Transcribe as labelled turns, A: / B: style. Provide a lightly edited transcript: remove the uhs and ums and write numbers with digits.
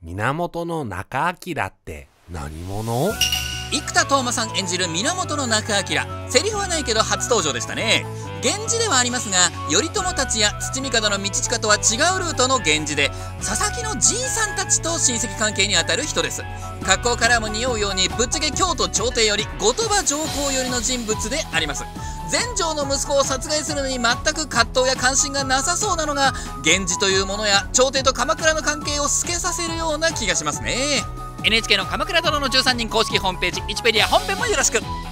A: 源中彰って何者？
B: 生田斗真さん演じる源中彰。セリフはないけど初登場でしたね。源氏ではありますが、頼朝たちや土御門の道親とは違うルートの源氏で、佐々木のじいさんたちと親戚関係にあたる人です。格好からも匂うようにぶっちゃけ京都朝廷より後鳥羽上皇よりの人物であります。全成の息子を殺害するのに全く葛藤や関心がなさそうなのが、源氏というものや朝廷と鎌倉の関係を透けさせるような気がしますね。NHK の鎌倉殿の13人公式ホームページ、イチペディア本編もよろしく。